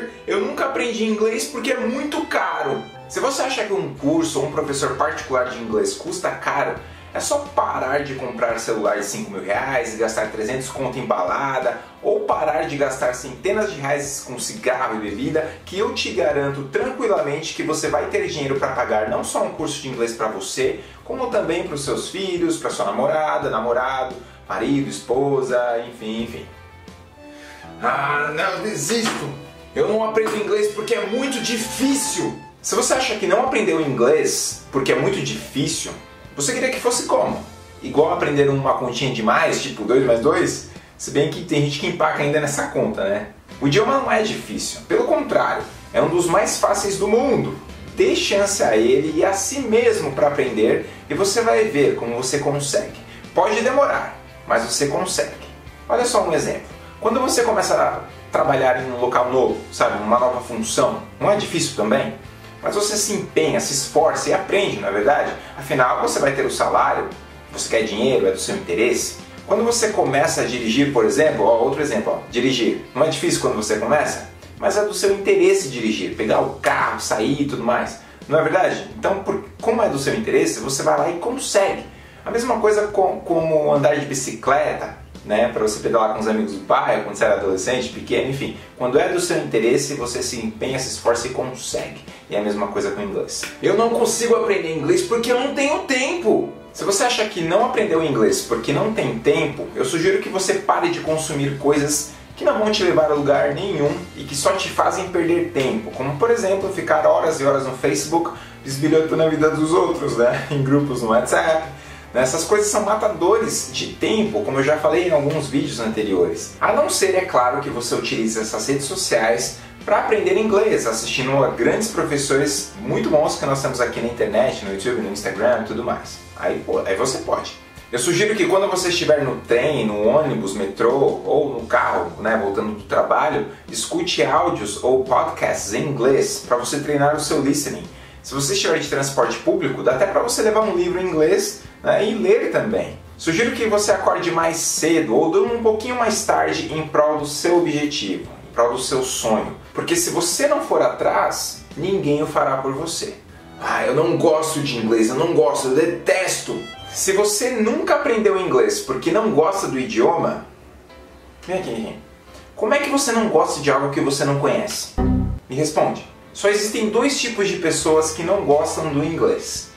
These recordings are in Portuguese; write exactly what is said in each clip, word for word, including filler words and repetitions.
Júnior, eu nunca aprendi inglês porque é muito caro. Se você acha que um curso ou um professor particular de inglês custa caro, é só parar de comprar celular de cinco mil reais e gastar trezentos conto em balada, ou parar de gastar centenas de reais com cigarro e bebida, que eu te garanto tranquilamente que você vai ter dinheiro para pagar não só um curso de inglês para você, como também para os seus filhos, para sua namorada, namorado, marido, esposa, enfim, enfim. Ah, não, desisto! Eu não aprendo inglês porque é muito difícil! Se você acha que não aprendeu inglês porque é muito difícil, você queria que fosse como? Igual aprender uma continha de mais, tipo dois mais dois? Se bem que tem gente que empaca ainda nessa conta, né? O idioma não é difícil, pelo contrário, é um dos mais fáceis do mundo. Dê chance a ele e a si mesmo para aprender e você vai ver como você consegue. Pode demorar, mas você consegue. Olha só um exemplo. Quando você começa a trabalhar em um local novo, sabe, uma nova função, não é difícil também? Mas você se empenha, se esforça e aprende, não é verdade? Afinal, você vai ter o salário, você quer dinheiro, é do seu interesse. Quando você começa a dirigir, por exemplo, ó, outro exemplo, ó, dirigir. Não é difícil quando você começa? Mas é do seu interesse dirigir, pegar o carro, sair e tudo mais. Não é verdade? Então, por, como é do seu interesse, você vai lá e consegue. A mesma coisa com, como andar de bicicleta, né, para você pedalar com os amigos do bairro, quando você era adolescente, pequeno, enfim. Quando é do seu interesse, você se empenha, se esforça e consegue. E é a mesma coisa com o inglês. Eu não consigo aprender inglês porque eu não tenho tempo. Se você acha que não aprendeu inglês porque não tem tempo, eu sugiro que você pare de consumir coisas que não vão te levar a lugar nenhum e que só te fazem perder tempo. Como, por exemplo, ficar horas e horas no Facebook bisbilhotando a vida dos outros, né, em grupos no WhatsApp. Essas coisas são matadores de tempo, como eu já falei em alguns vídeos anteriores. A não ser, é claro, que você utilize essas redes sociais para aprender inglês, assistindo a grandes professores muito bons que nós temos aqui na internet, no YouTube, no Instagram e tudo mais. Aí, pô, aí você pode. Eu sugiro que quando você estiver no trem, no ônibus, metrô ou no carro, né, voltando do trabalho, escute áudios ou podcasts em inglês para você treinar o seu listening. Se você estiver de transporte público, dá até para você levar um livro em inglês, né, e ler também. Sugiro que você acorde mais cedo ou durma um pouquinho mais tarde em prol do seu objetivo, em prol do seu sonho. Porque se você não for atrás, ninguém o fará por você. Ah, eu não gosto de inglês, eu não gosto, eu detesto. Se você nunca aprendeu inglês porque não gosta do idioma, vem aqui, vem aqui. Como é que você não gosta de algo que você não conhece? Me responde. Só existem dois tipos de pessoas que não gostam do inglês.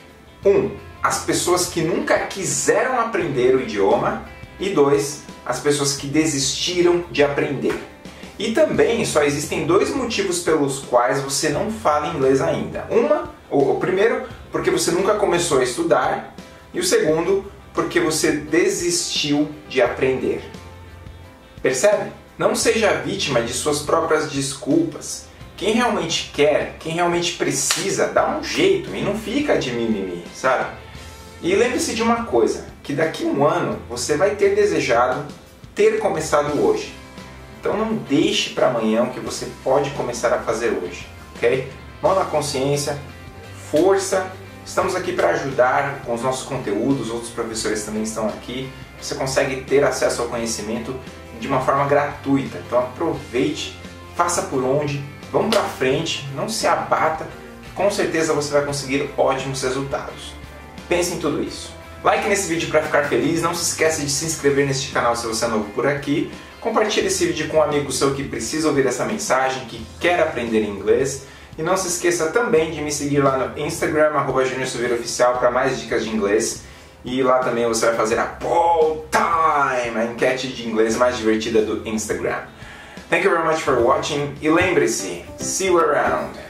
Um, as pessoas que nunca quiseram aprender o idioma. E dois, as pessoas que desistiram de aprender. E também só existem dois motivos pelos quais você não fala inglês ainda. Uma, o, o primeiro, porque você nunca começou a estudar. E o segundo, porque você desistiu de aprender. Percebe? Não seja vítima de suas próprias desculpas. Quem realmente quer, quem realmente precisa, dá um jeito e não fica de mimimi, sabe? E lembre-se de uma coisa, que daqui a um ano você vai ter desejado ter começado hoje. Então não deixe para amanhã o que você pode começar a fazer hoje, ok? Mão na consciência, força, estamos aqui para ajudar com os nossos conteúdos, outros professores também estão aqui. Você consegue ter acesso ao conhecimento de uma forma gratuita, então aproveite, faça por onde, vamos para frente, não se abata, que com certeza você vai conseguir ótimos resultados. Pense em tudo isso. Like nesse vídeo para ficar feliz, não se esqueça de se inscrever neste canal se você é novo por aqui, compartilhe esse vídeo com um amigo seu que precisa ouvir essa mensagem, que quer aprender inglês, e não se esqueça também de me seguir lá no Instagram, arroba Júnior Silveira Oficial, para mais dicas de inglês, e lá também você vai fazer a Poll Time, a enquete de inglês mais divertida do Instagram. Thank you very much for watching, e lembre-se, see you around!